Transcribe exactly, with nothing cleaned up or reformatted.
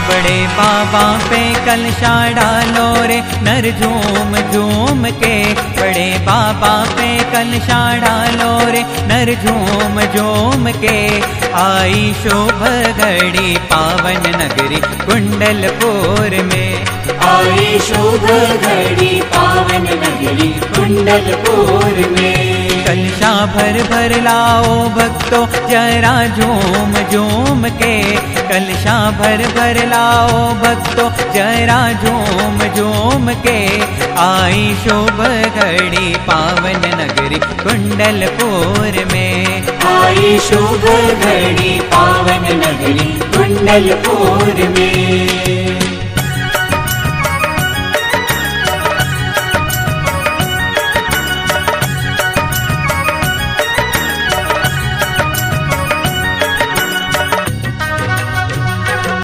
बड़े बाबा पे कलशा डालो रे नर झूम झूम के, बड़े बाबा पे कलशा डालो रे नर झूम झूम के। आई शुभ घड़ी पावन नगरी कुंडलपुर में, आई शुभ घड़ी पावन नगरी कुंडलपुर में। कलशा भर भर लाओ भक्तों जरा झूम झूम के, कलशा भर भर लाओ भक्तों जरा झूम झूम के। आई शुभ घड़ी पावन नगरी कुंडलपुर में, आई शुभ घड़ी पावन नगरी कुंडलपुर में।